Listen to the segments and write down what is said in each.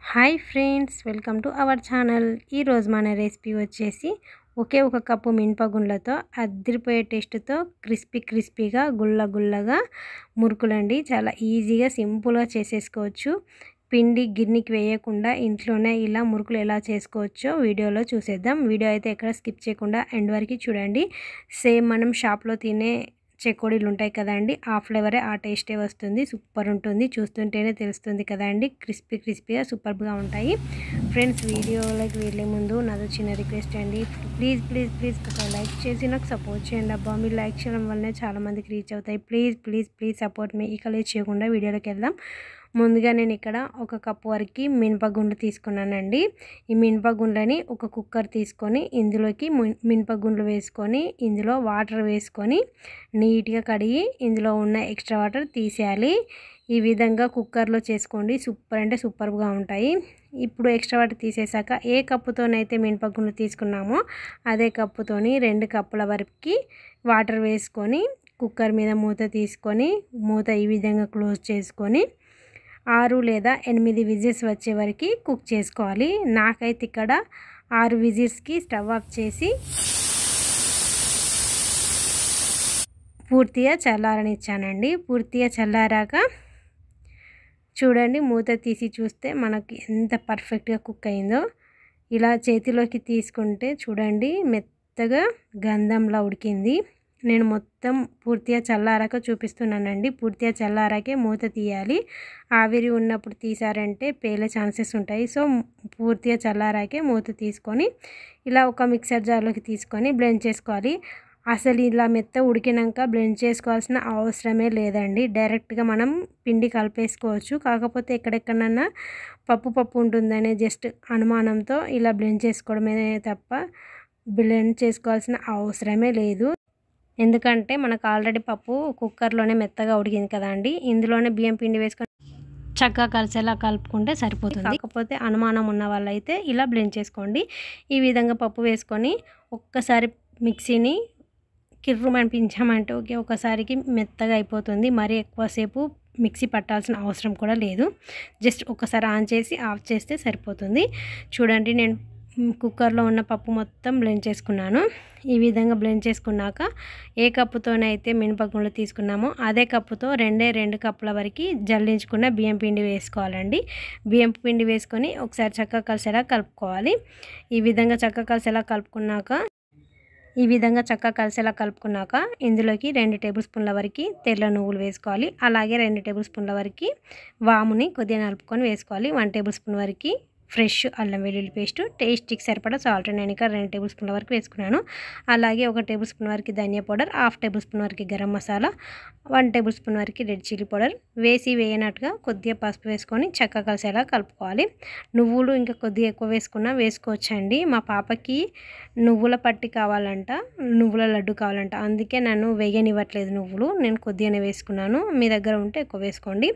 Hi friends, welcome to our channel. ఈరోజు మన recipe వచ్చేసి ఒకే ఒక కప్పు మినపగుండ్లతో అదిరిపోయే టేస్ట్తో క్రిస్పీగా గుల్లగా మురుకులండి. చాలా ఈజీగా సింపుల్గా చేసేసుకోవచ్చు. పిండి గిన్నెకి వేయకుండా ఇంట్లోనే ఇలా మురుకులు ఎలా చేసుకోవచ్చో వీడియోలో చూసేద్దాం. వీడియో అయితే ఎక్కడ స్కిప్ చేయకుండా ఎండ్ వరకు చూడండి. సేమ్ మనం షాప్లో తినే చెకోడీలు ఉంటాయి కదండి, ఆ ఫ్లేవరే ఆ టేస్టే వస్తుంది. సూపర్ ఉంటుంది, చూస్తుంటేనే తెలుస్తుంది కదండి. క్రిస్పీగా సూపర్గా ఉంటాయి. ఫ్రెండ్స్, వీడియోలోకి వెళ్ళే ముందు నాదో చిన్న రిక్వెస్ట్ అండి. ప్లీజ్ ఒక లైక్ చేసి నాకు సపోర్ట్ చేయండి అబ్బా. మీరు లైక్ చేయడం వల్లనే చాలామందికి రీచ్ అవుతాయి. ప్లీజ్ సపోర్ట్ మీ. ఇక లేట్ చేయకుండా వీడియోలోకి వెళ్దాం. ముందుగా నేను ఇక్కడ ఒక కప్పు వరకు మినపగుండ్లు తీసుకున్నానండి. ఈ మినపగుండ్లని ఒక కుక్కర్ తీసుకొని ఇందులోకి మినపగుండ్లు వేసుకొని ఇందులో వాటర్ వేసుకొని నీట్గా కడిగి ఇందులో ఉన్న ఎక్స్ట్రా వాటర్ తీసేయాలి. ఈ విధంగా కుక్కర్లో చేసుకోండి, సూపర్ అంటే సూపర్గా ఉంటాయి. ఇప్పుడు ఎక్స్ట్రా వాటర్ తీసేసాక ఏ కప్పుతోనైతే మినపగుండ్లు తీసుకున్నామో అదే కప్పుతోని 2 కప్పుల వరకు వాటర్ వేసుకొని కుక్కర్ మీద మూత తీసుకొని మూత ఈ విధంగా క్లోజ్ చేసుకొని 6 లేదా 8 విజిల్స్ వచ్చే వరకు కుక్ చేసుకోవాలి. నాకైతే ఇక్కడ 6 విజిల్స్కి స్టవ్ ఆఫ్ చేసి పూర్తిగా చల్లారనిచ్చానండి. పూర్తిగా చల్లారాక చూడండి, మూత తీసి చూస్తే మనకి ఎంత పర్ఫెక్ట్గా కుక్ అయిందో. ఇలా చేతిలోకి తీసుకుంటే చూడండి, మెత్తగా గంధంలా ఉడికింది. నేను మొత్తం పూర్తిగా చల్లారాక చూపిస్తున్నానండి. పూర్తిగా చల్లారాకే మూత తీయాలి. ఆవిరి ఉన్నప్పుడు తీసారంటే పేలే ఛాన్సెస్ ఉంటాయి. సో పూర్తిగా చల్లారాకే మూత తీసుకొని ఇలా ఒక మిక్సర్ జార్లోకి తీసుకొని బ్లెండ్ చేసుకోవాలి. అసలు ఇలా మెత్త ఉడికినాక బ్లెండ్ చేసుకోవాల్సిన అవసరమే లేదండి. డైరెక్ట్గా మనం పిండి కలిపేసుకోవచ్చు. కాకపోతే ఎక్కడెక్కడన్నా పప్పు ఉంటుందనే జస్ట్ అనుమానంతో ఇలా బ్లెండ్ చేసుకోవడమే తప్ప బ్లెండ్ చేసుకోవాల్సిన అవసరమే లేదు. ఎందుకంటే మనకు ఆల్రెడీ పప్పు కుక్కర్లోనే మెత్తగా ఉడికింది కదండి. ఇందులోనే బియ్యం పిండి వేసుకొని చక్కగా కలిసేలా కలుపుకుంటే సరిపోతుంది. కాకపోతే అనుమానం ఉన్న వాళ్ళైతే ఇలా బ్లెండ్ చేసుకోండి. ఈ విధంగా పప్పు వేసుకొని ఒక్కసారి మిక్సీని కిర్రుమనిపించామంటే ఒకసారికి మెత్తగా అయిపోతుంది. మరీ ఎక్కువసేపు మిక్సీ పట్టాల్సిన అవసరం కూడా లేదు. జస్ట్ ఒకసారి ఆన్ చేసి ఆఫ్ చేస్తే సరిపోతుంది. చూడండి, నేను కుక్కర్లో ఉన్న పప్పు మొత్తం బ్లెండ్ చేసుకున్నాను. ఈ విధంగా బ్లెండ్ చేసుకున్నాక ఏ కప్పుతోనైతే మినపగుండ్లు తీసుకున్నామో అదే కప్పుతో 2 కప్పుల వరకు జల్లించుకున్న బియ్యం పిండి వేసుకోవాలండి. బియ్యం పిండి వేసుకొని ఒకసారి చక్కగా కలిసేలా కలుపుకోవాలి. ఈ విధంగా చక్కగా కలిసేలా కలుపుకున్నాక ఇందులోకి 2 టేబుల్ స్పూన్ల వరకు తెల్ల నువ్వులు వేసుకోవాలి. అలాగే 2 టేబుల్ స్పూన్ల వరకు వాముని కొద్దిగా నలుపుకొని వేసుకోవాలి. 1 టేబుల్ స్పూన్ వరకు ఫ్రెష్ అల్లం వెల్లుల్లి పేస్ట్, టేస్ట్కి సరిపడా సాల్ట్ నేను ఇక్కడ 2 టేబుల్ స్పూన్ల వరకు వేసుకున్నాను. అలాగే 1 టేబుల్ స్పూన్ వరకు ధనియా పౌడర్, 1/2 టేబుల్ స్పూన్ వరకు గరం మసాలా, 1 టేబుల్ స్పూన్ వరకు రెడ్ చిల్లీ పౌడర్ వేయనట్టుగా కొద్దిగా పసుపు వేసుకొని చక్కగా కలిసేలా కలుపుకోవాలి. నువ్వులు ఇంకా కొద్దిగా ఎక్కువ వేసుకున్నా వేసుకోవచ్చండి. మా పాపకి నువ్వుల పట్టి కావాలంట, నువ్వుల లడ్డు కావాలంట, అందుకే నన్ను వేయనివ్వట్లేదు నువ్వులు. నేను కొద్దిగానే వేసుకున్నాను. మీ దగ్గర ఉంటే ఎక్కువ వేసుకోండి.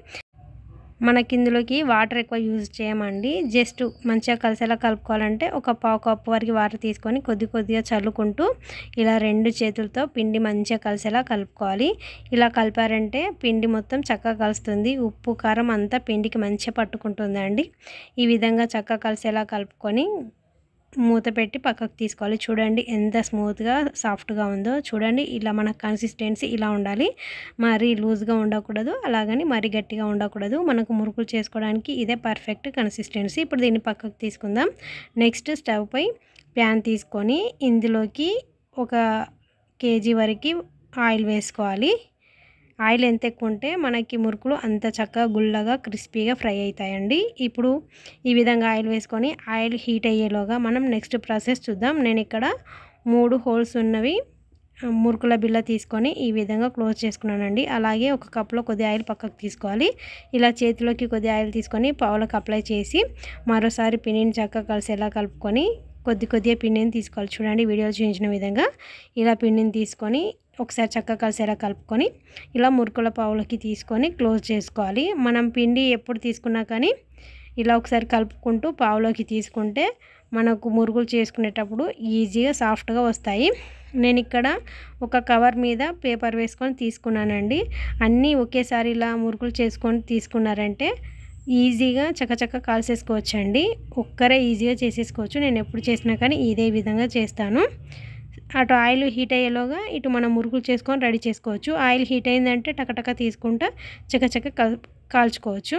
మనకి ఇందులోకి వాటర్ ఎక్కువ యూజ్ చేయమండి. జస్ట్ మంచిగా కలిసేలా కలుపుకోవాలంటే ఒక 1/2 కప్పు వరకు వాటర్ తీసుకొని కొద్దిగా చల్లుకుంటూ ఇలా 2 చేతులతో పిండి మంచిగా కలిసేలా కలుపుకోవాలి. ఇలా కలిపారంటే పిండి మొత్తం చక్కగా కలుస్తుంది. ఉప్పు కారం అంతా పిండికి మంచిగా పట్టుకుంటుందండి. ఈ విధంగా చక్కగా కలిసేలా కలుపుకొని మూత పెట్టి పక్కకు తీసుకోవాలి. చూడండి ఎంత స్మూత్గా సాఫ్ట్గా ఉందో. చూడండి, ఇలా మన కన్సిస్టెన్సీ ఇలా ఉండాలి. మరీ లూజ్గా ఉండకూడదు, అలాగని మరీ గట్టిగా ఉండకూడదు. మనకు మురుకులు చేసుకోవడానికి ఇదే పర్ఫెక్ట్ కన్సిస్టెన్సీ. ఇప్పుడు దీన్ని పక్కకు తీసుకుందాం. నెక్స్ట్ స్టవ్ పై ప్యాన్ తీసుకొని ఇందులోకి 1 కేజీ వరకు ఆయిల్ వేసుకోవాలి. ఆయిల్ ఎంత ఎక్కువ ఉంటే మనకి మురుకులు అంత చక్కగా గుల్లగా క్రిస్పీగా ఫ్రై అవుతాయండి. ఇప్పుడు ఈ విధంగా ఆయిల్ వేసుకొని ఆయిల్ హీట్ అయ్యేలోగా మనం నెక్స్ట్ ప్రాసెస్ చూద్దాం. నేను ఇక్కడ 3 హోల్స్ ఉన్నవి మురుకుల బిళ్ళ తీసుకొని ఈ విధంగా క్లోజ్ చేసుకున్నానండి. అలాగే 1 కప్లో కొద్ది ఆయిల్ పక్కకు తీసుకోవాలి. ఇలా చేతిలోకి కొద్ది ఆయిల్ తీసుకొని పావులకు అప్లై చేసి మరోసారి పిండిని చక్కగా కలిసేలా కలుపుకొని కొద్దిగా పిండిని తీసుకోవాలి. చూడండి, వీడియో చూపించిన విధంగా ఇలా పిండిని తీసుకొని ఒకసారి చక్కగా కలిసేలా కలుపుకొని ఇలా మురుకుల పావులకి తీసుకొని క్లోజ్ చేసుకోవాలి. మనం పిండి ఎప్పుడు తీసుకున్నా కానీ ఇలా ఒకసారి కలుపుకుంటూ పావులోకి తీసుకుంటే మనకు మురుకులు చేసుకునేటప్పుడు ఈజీగా సాఫ్ట్గా వస్తాయి. నేను ఇక్కడ ఒక కవర్ మీద పేపర్ వేసుకొని తీసుకున్నానండి. అన్నీ ఒకేసారి ఇలా మురుకులు చేసుకొని తీసుకున్నారంటే ఈజీగా చకచక కాల్చేసుకోవచ్చండి. ఒక్కరే ఈజీగా చేసేసుకోవచ్చు. నేను ఎప్పుడు చేసినా కానీ ఇదే విధంగా చేస్తాను. అటు ఆయిల్ హీట్ అయ్యేలోగా ఇటు మనం మురుకులు చేసుకొని రెడీ చేసుకోవచ్చు. ఆయిల్ హీట్ అయిందంటే టకటక తీసుకుంటా చకచక కాల్చుకోవచ్చు.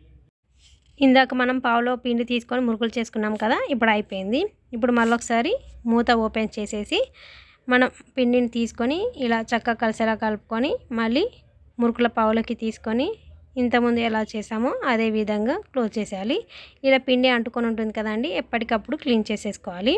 ఇందాక మనం పావులో పిండి తీసుకొని మురుకులు చేసుకున్నాం కదా, ఇప్పుడు అయిపోయింది. ఇప్పుడు మళ్ళొకసారి మూత ఓపెన్ చేసేసి మనం పిండిని తీసుకొని ఇలా చక్కగా కలిసేలా కలుపుకొని మళ్ళీ మురుకుల పావులోకి తీసుకొని ఇంతకుముందు ఎలా చేసామో అదే విధంగా క్లోజ్ చేసేయాలి. ఇలా పిండి అంటుకొని ఉంటుంది కదండి, ఎప్పటికప్పుడు క్లీన్ చేసేసుకోవాలి.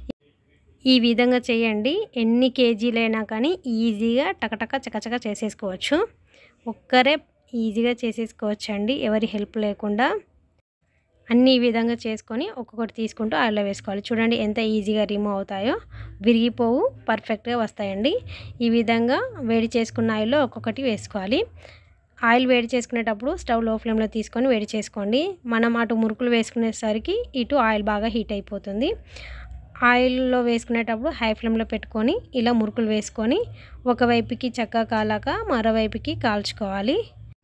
ఈ విధంగా చేయండి. ఎన్ని కేజీలైనా కానీ ఈజీగా టకటక చకచక చేసేసుకోవచ్చు. ఒక్కరే ఈజీగా చేసేసుకోవచ్చండి, ఎవరి హెల్ప్ లేకుండా. అన్నీ ఈ విధంగా చేసుకొని ఒక్కొక్కటి తీసుకుంటూ ఆయిల్లో వేసుకోవాలి. చూడండి ఎంత ఈజీగా రిమూవ్ అవుతాయో, విరిగిపోవు, పర్ఫెక్ట్గా వస్తాయండి. ఈ విధంగా వేడి చేసుకున్న ఆయిల్లో ఒక్కొక్కటి వేసుకోవాలి. ఆయిల్ వేడి చేసుకునేటప్పుడు స్టవ్ లో ఫ్లేమ్లో తీసుకొని వేడి చేసుకోండి. మనం అటు మురుకులు వేసుకునేసరికి ఇటు ఆయిల్ బాగా హీట్ అయిపోతుంది. ఆయిల్లో వేసుకునేటప్పుడు హై ఫ్లేమ్లో పెట్టుకొని ఇలా మురుకులు వేసుకొని ఒకవైపుకి చక్కగా కాలాక మరోవైపుకి కాల్చుకోవాలి.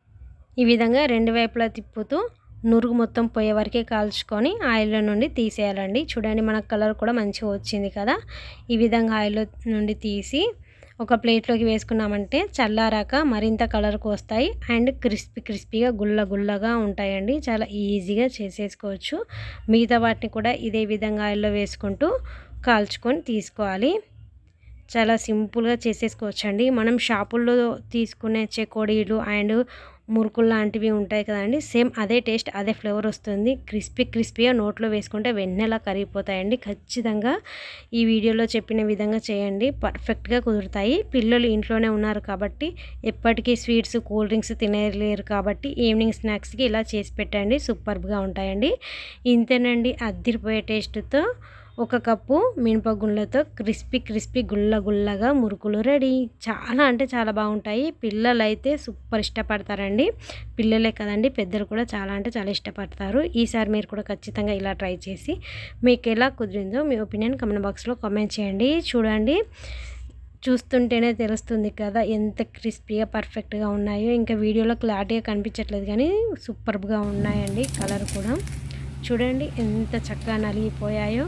ఈ విధంగా రెండు వైపులా తిప్పుతూ నురుగు మొత్తం పోయే వరకే కాల్చుకొని ఆయిల్లో నుండి తీసేయాలండి. చూడండి మన కలర్ కూడా మంచిగా వచ్చింది కదా. ఈ విధంగా ఆయిల్లో నుండి తీసి ఒక ప్లేట్లోకి వేసుకున్నామంటే చల్లారాక మరింత కలర్కి వస్తాయి అండ్ క్రిస్పీగా గుల్లగా ఉంటాయండి. చాలా ఈజీగా చేసేసుకోవచ్చు. మిగతా వాటిని కూడా ఇదే విధంగా ఆయిల్లో వేసుకుంటూ కాల్చుకొని తీసుకోవాలి. చాలా సింపుల్గా చేసేసుకోవచ్చండి. మనం షాపుల్లో తీసుకునే చెకోడీలు అండ్ మురుకులు లాంటివి ఉంటాయి కదండి, సేమ్ అదే టేస్ట్ అదే ఫ్లేవర్ వస్తుంది. క్రిస్పీగా నోట్లో వేసుకుంటే వెన్నెలా కరిగిపోతాయండి. ఖచ్చితంగా ఈ వీడియోలో చెప్పిన విధంగా చేయండి, పర్ఫెక్ట్గా కుదురుతాయి. పిల్లలు ఇంట్లోనే ఉన్నారు కాబట్టి ఎప్పటికీ స్వీట్స్ కూల్ డ్రింక్స్ తినలేరు కాబట్టి ఈవినింగ్ స్నాక్స్కి ఇలా చేసి పెట్టండి, సూపర్గా ఉంటాయండి. ఇంతేనండి, అద్దిరిపోయే టేస్ట్తో ఒక కప్పు మినపగుళ్ళతో క్రిస్పీ గుల్లగా మురుకులు రెడీ. చాలా అంటే చాలా బాగుంటాయి. పిల్లలైతే సూపర్ ఇష్టపడతారండి. పిల్లలే కదండి, పెద్దలు కూడా చాలా అంటే చాలా ఇష్టపడతారు. ఈసారి మీరు కూడా ఖచ్చితంగా ఇలా ట్రై చేసి మీకు ఎలా కుదిరిందో మీ ఒపీనియన్ కామెంట్ బాక్స్లో కామెంట్ చేయండి. చూడండి, చూస్తుంటేనే తెలుస్తుంది కదా ఎంత క్రిస్పీగా పర్ఫెక్ట్గా ఉన్నాయో. ఇంకా వీడియోలో క్లారిటీగా కనిపించట్లేదు కానీ సూపర్గా ఉన్నాయండి. కలర్ కూడా చూడండి ఎంత చక్కగా నలిగిపోయాయో.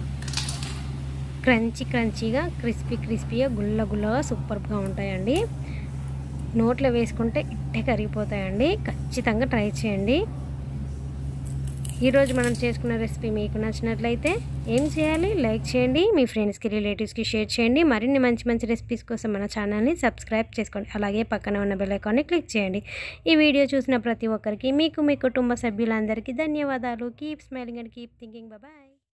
క్రంచీగా క్రిస్పీగా గుల్లగా సూపర్గా ఉంటాయండి. నోట్లో వేసుకుంటే ఇట్టే కరిగిపోతాయండి. ఖచ్చితంగా ట్రై చేయండి. ఈరోజు మనం చేసుకున్న రెసిపీ మీకు నచ్చినట్లయితే ఏం చేయాలి, లైక్ చేయండి, మీ ఫ్రెండ్స్కి రిలేటివ్స్కి షేర్ చేయండి. మరిన్ని మంచి రెసిపీస్ కోసం మన ఛానల్ని సబ్స్క్రైబ్ చేసుకోండి. అలాగే పక్కన ఉన్న బెల్ ఐకాన్ని క్లిక్ చేయండి. ఈ వీడియో చూసిన ప్రతి ఒక్కరికి, మీకు మీ కుటుంబ సభ్యులందరికీ ధన్యవాదాలు. Keep smiling and keep thinking. Bye.